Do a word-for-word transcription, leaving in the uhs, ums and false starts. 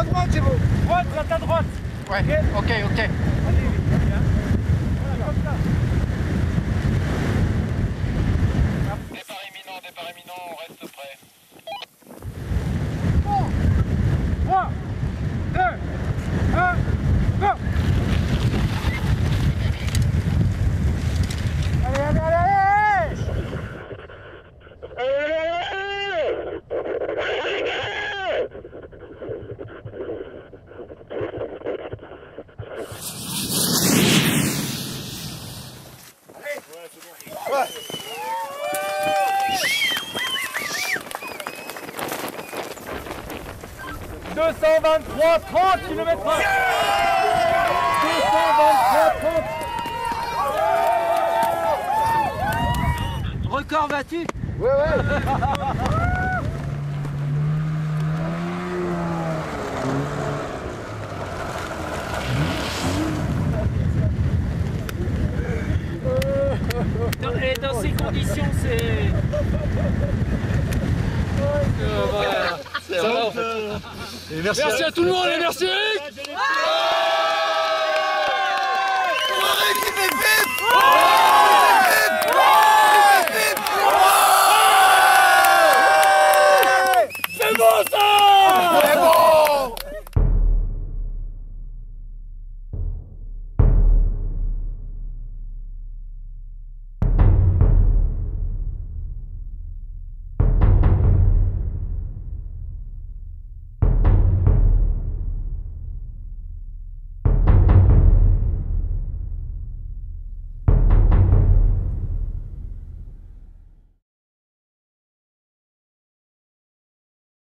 droite, c'est bon. Droite, à ta droite. Ouais, ok, ok. Allez, bien. Voilà, comme ça. Départ imminent, départ imminent, on reste prêt. trois, deux, un, go! Allez, allez, allez, allez! Ouais. deux cent vingt-trois, trente kilomètres heure. deux cent vingt-trois, trente. Record battu. Ouais, ouais. Et dans ces conditions, c'est... Euh, voilà. C'est vrai, en fait. Et merci, Merci à tout le monde et merci Eric. Eric, il fait vite.